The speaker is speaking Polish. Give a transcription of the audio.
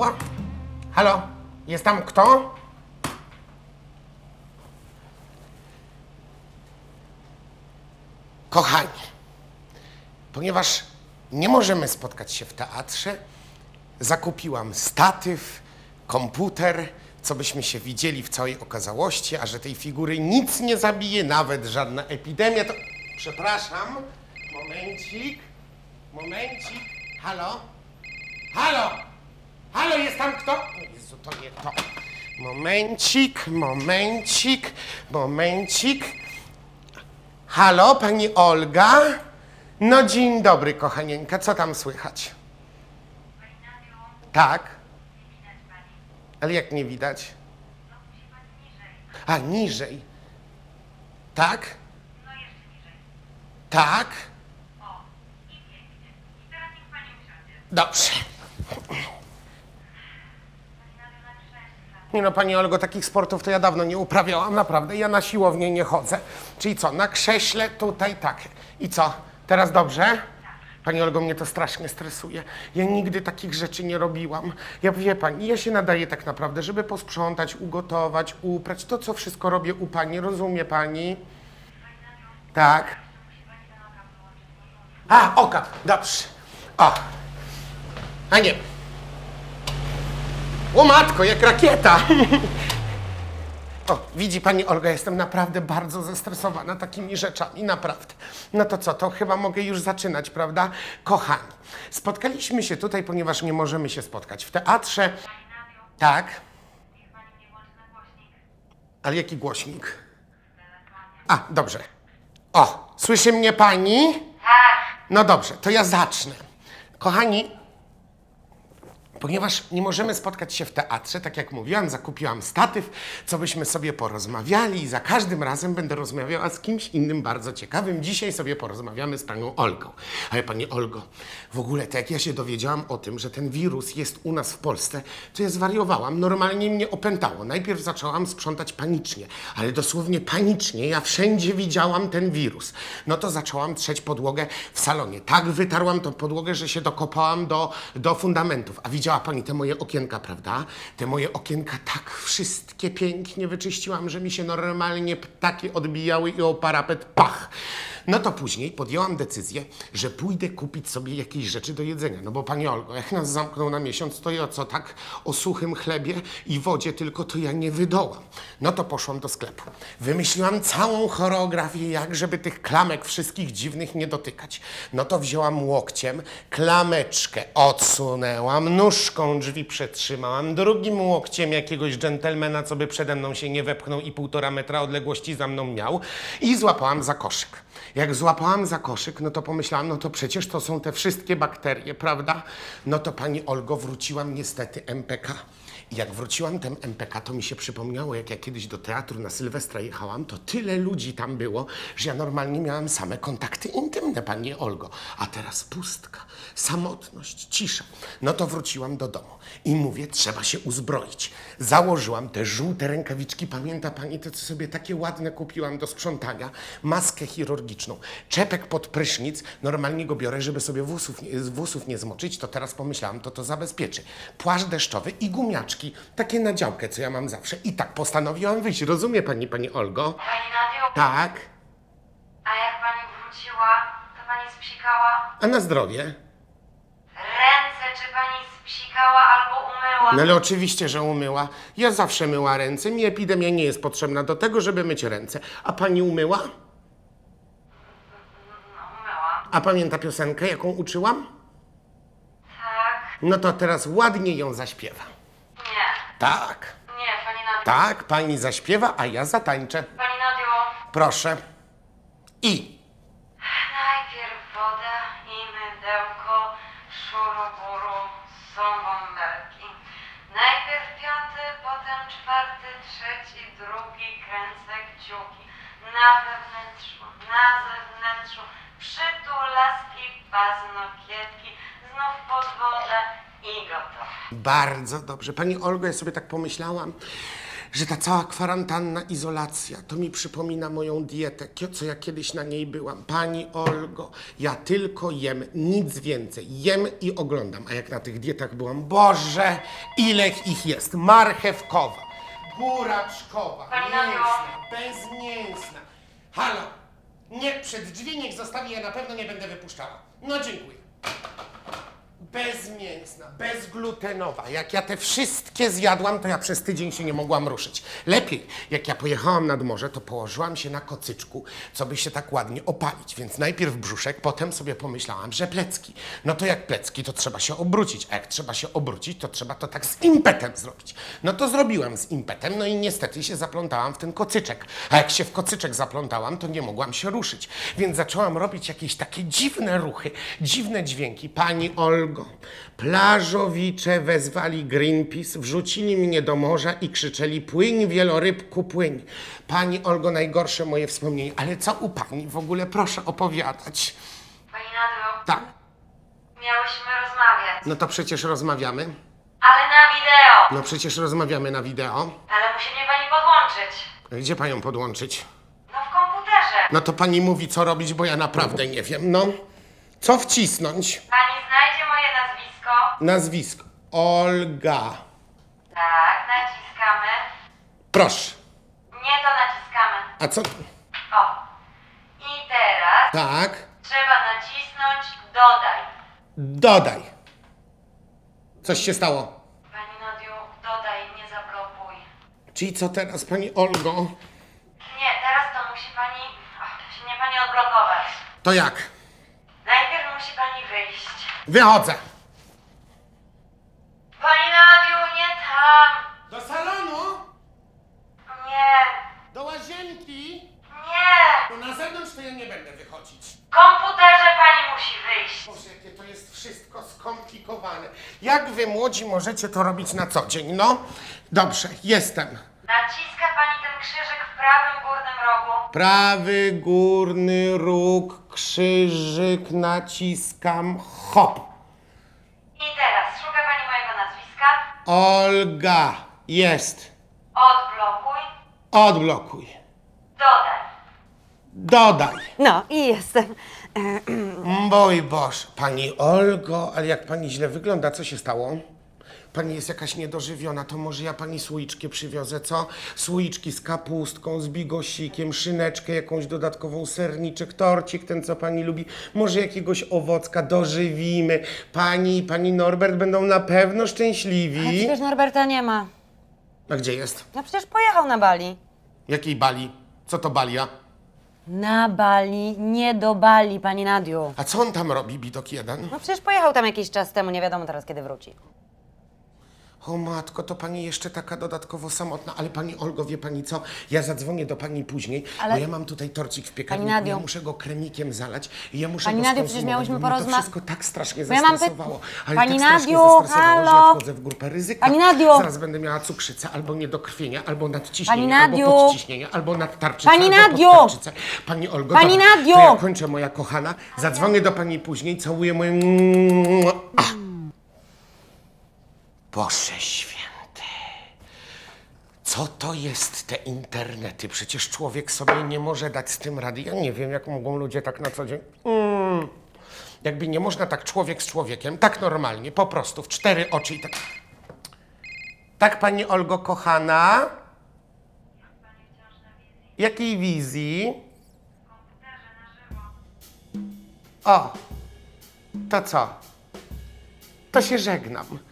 Halo? Halo? Jest tam kto? Kochani, ponieważ nie możemy spotkać się w teatrze, zakupiłam statyw, komputer, co byśmy się widzieli w całej okazałości, a że tej figury nic nie zabije, nawet żadna epidemia, to... Przepraszam, momencik, halo? Halo? Halo, jest tam kto? O Jezu, to nie to. Momencik. Halo, pani Olga? No dzień dobry, kochanieńka, co tam słychać? Tak? Ale jak nie widać? A, niżej. Tak? No jeszcze niżej. Tak? O, i pięknie. I teraz niech pani usiądzie. Dobrze. Pani Nadio, na krześle. Nie no, pani Olgo, takich sportów to ja dawno nie uprawiałam, naprawdę. Ja na siłownię nie chodzę. Czyli co, na krześle tutaj tak. I co, teraz dobrze? Pani Olgo, mnie to strasznie stresuje. Ja nigdy takich rzeczy nie robiłam. Ja, wie pani, ja się nadaję tak naprawdę, żeby posprzątać, ugotować, uprać. To, co wszystko robię u pani, rozumie pani? Tak. Musi pani ten okap wyłączyć. A, oka, dobrze. O. A nie. O matko, jak rakieta. O, widzi pani Olga, jestem naprawdę bardzo zestresowana takimi rzeczami, naprawdę. No to co, to chyba mogę już zaczynać, prawda? Kochani, spotkaliśmy się tutaj, ponieważ nie możemy się spotkać w teatrze. Pani Nadio, Tak, niech pani mnie włączy na głośnik. ale jaki głośnik? W telefonie. A, dobrze. O, słyszy mnie pani? Tak. No dobrze, to ja zacznę. Kochani, ponieważ nie możemy spotkać się w teatrze, tak jak mówiłam, zakupiłam statyw, co byśmy sobie porozmawiali i za każdym razem będę rozmawiała z kimś innym bardzo ciekawym. Dzisiaj sobie porozmawiamy z panią Olgą. Ale pani Olgo, w ogóle to jak ja się dowiedziałam o tym, że ten wirus jest u nas w Polsce, to ja zwariowałam, normalnie mnie opętało. Najpierw zaczęłam sprzątać panicznie, ale dosłownie panicznie, ja wszędzie widziałam ten wirus. No to zaczęłam trzeć podłogę w salonie. Tak wytarłam tą podłogę, że się dokopałam do fundamentów. A widziała pani te moje okienka, prawda? Te moje okienka tak wszystkie pięknie wyczyściłam, że mi się normalnie ptaki odbijały i o parapet pach. No to później podjęłam decyzję, że pójdę kupić sobie jakieś rzeczy do jedzenia. No bo pani Olgo, jak nas zamknął na miesiąc, to ja co tak o suchym chlebie i wodzie tylko to ja nie wydołam. No to poszłam do sklepu. Wymyśliłam całą choreografię, jak żeby tych klamek wszystkich dziwnych nie dotykać. No to wzięłam łokciem, klameczkę odsunęłam, nóżką drzwi przetrzymałam, drugim łokciem jakiegoś dżentelmena, co by przede mną się nie wepchnął i 1,5 metra odległości za mną miał i złapałam za koszyk. Jak złapałam za koszyk, no to pomyślałam, no to przecież to są te wszystkie bakterie, prawda? No to pani Olgo, wróciłam niestety MPK. I jak wróciłam tym MPK, to mi się przypomniało, jak ja kiedyś do teatru na Sylwestra jechałam, to tyle ludzi tam było, że ja normalnie miałam same kontakty intymne, pani Olgo. A teraz pustka, samotność, cisza. No to wróciłam do domu i mówię, trzeba się uzbroić. Założyłam te żółte rękawiczki, pamięta pani, te co sobie takie ładne kupiłam do sprzątania, maskę chirurgiczną, czepek pod prysznic, normalnie go biorę, żeby sobie włosów nie zmoczyć, to teraz pomyślałam, to zabezpieczy. Płaszcz deszczowy i gumiaczki, takie na działkę, co ja mam zawsze. I tak postanowiłam wyjść, rozumie pani Olgo? Pani Nadio, Tak. a jak pani wróciła, to pani spsikała A na zdrowie? ręce, czy pani spsikała albo umyła? No ale oczywiście, że umyła. Ja zawsze myła ręce. Mi epidemia nie jest potrzebna do tego, żeby myć ręce. A pani umyła? No, umyłam. A pamięta piosenkę, jaką uczyłam? Tak. No to teraz ładnie ją zaśpiewa. Nie. Tak. Nie, pani Nadio. Tak, pani zaśpiewa, a ja zatańczę. Pani Nadio, Proszę. I. najpierw woda i mydełko, szuruburu, są bąbelki. Najpierw 5, potem 4, 3, 2, kręcę kciuki. Na wewnętrzu, na zewnętrzu, przytulaski, paznokietki, znów pod wodę i gotowe. Bardzo dobrze. Pani Olgo, ja sobie tak pomyślałam, że ta cała kwarantanna, izolacja, to mi przypomina moją dietę, co ja kiedyś na niej byłam. Pani Olgo, ja tylko jem, nic więcej. Jem i oglądam. A jak na tych dietach byłam, Boże, ile ich jest. Marchewkowa, buraczkowa, mięsna, bezmięsna. Halo, nie, przed drzwi niech zostawi, ja na pewno nie będę wypuszczała. No dziękuję. Bezmięsna, bezglutenowa. Jak ja te wszystkie zjadłam, to ja przez tydzień się nie mogłam ruszyć. Lepiej, jak ja pojechałam nad morze, to położyłam się na kocyczku, co by się tak ładnie opalić. Więc najpierw brzuszek, potem sobie pomyślałam, że plecki. No to jak plecki, to trzeba się obrócić. A jak trzeba się obrócić, to trzeba to tak z impetem zrobić. No to zrobiłam z impetem, no i niestety się zaplątałam w ten kocyczek. A jak się w kocyczek zaplątałam, to nie mogłam się ruszyć. Więc zaczęłam robić jakieś takie dziwne ruchy, dziwne dźwięki. Pani Olgo, plażowicze wezwali Greenpeace, wrzucili mnie do morza i krzyczeli: płyń, wielorybku, płyń. Pani Olgo, najgorsze moje wspomnienie. Ale co u pani w ogóle? Proszę opowiadać. Pani Nadiu, Tak, miałyśmy rozmawiać. no to przecież rozmawiamy. Ale na wideo. No przecież rozmawiamy na wideo. Ale musi mnie pani podłączyć. Gdzie panią podłączyć? No w komputerze. No to pani mówi, co robić, bo ja naprawdę nie wiem. No, co wcisnąć? Pani znajdzie moje nazwisko. Nazwisko. Olga. Tak, naciskamy. Proszę. Nie to naciskamy. A co? O. I teraz Tak. trzeba nacisnąć dodaj. Dodaj. Coś się stało. Pani Nadiu, dodaj, nie zablokuj. Czyli co teraz, pani Olgo? Nie, teraz to musi pani... musi mnie pani odblokować. To jak? Najpierw musi pani wyjść. Wychodzę. Pani Nadiu, nie tam. Do salonu? Nie, Do łazienki? nie. No na zewnątrz to ja nie będę wychodzić. W komputerze pani musi wyjść. Boże, jakie to jest wszystko skomplikowane. Jak wy, młodzi, możecie to robić na co dzień? No, dobrze, jestem. Naciska pani ten krzyżyk w prawym górnym rogu. Prawy górny róg, krzyżyk, naciskam, hop. I teraz szuka pani mojego nazwiska. Olga, jest. Odblokuj. Odblokuj. Dodaj. Dodaj. No i jestem. Mój Boże, pani Olgo, ale jak pani źle wygląda, co się stało? Pani jest jakaś niedożywiona, to może ja pani słoiczki przywiozę, co? Słoiczki z kapustką, z bigosikiem, szyneczkę, jakąś dodatkową, serniczek, torcik, ten co pani lubi. Może jakiegoś owocka, dożywimy. Pani i pani Norbert będą na pewno szczęśliwi. Ale przecież Norberta nie ma. A gdzie jest? No przecież pojechał na Bali. Jakiej Bali? Co to Balia? Na Bali, nie do Bali, pani Nadiu. A co on tam robi, Bidok jeden? No przecież pojechał tam jakiś czas temu, nie wiadomo teraz kiedy wróci. O matko, to pani jeszcze taka dodatkowo samotna, ale pani Olgo, wie pani co? Ja zadzwonię do pani później, Ale- bo ja mam tutaj torcik w piekarniku, Pani Nadiu. ja muszę go kremikiem zalać i ja muszę Pani go Nadiu, przecież skonsumować, miałyśmy bo mnie to porozmawiać. wszystko tak strasznie Bo ja mam zestresowało. Ale Pani tak strasznie Nadiu, zestresowało, że ja halo? wchodzę w grupę ryzyka. Pani Nadiu. Zaraz będę miała cukrzycę, albo niedokrwienia, albo nadciśnienie, Pani albo Nadiu. podciśnienie, albo nadtarczycę, Pani albo Nadiu. podtarczycę. Pani Olgo, Pani dobra, Nadiu. to ja kończę, moja kochana. Zadzwonię do pani później, całuję moje... Boże święty. Co to jest te internety? Przecież człowiek sobie nie może dać z tym rady. Ja nie wiem, jak mogą ludzie tak na co dzień... Jakby nie można tak człowiek z człowiekiem, tak normalnie, po prostu, w 4 oczy i tak... Tak, pani Olgo, kochana? Jakiej wizji? O, to co? To się żegnam.